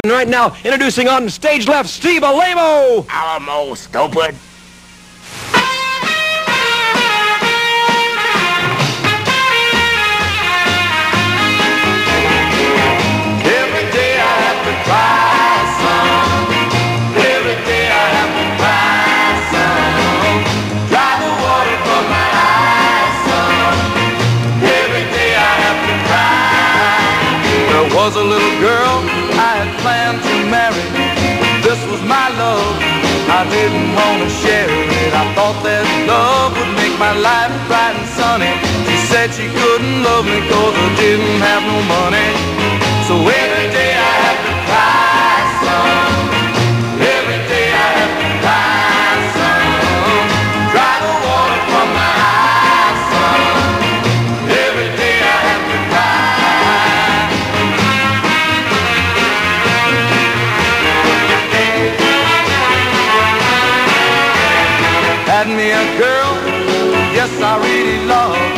right now, introducing on stage left, Steve Alamo. Alamo, stupid. Every day I have to cry some. Every day I have to cry some. Dry the water from my eyes some. Every day I have to cry. There was a little girl I had planned to marry. This was my love, I didn't want to share it. I thought that love would make my life bright and sunny. She said she couldn't love me 'cause I didn't have no money. So every day I have to cry some. Every day I have to cry some. Dry the water from my eyes some. Every day I have to cry. Had me a girl, yes I really loved.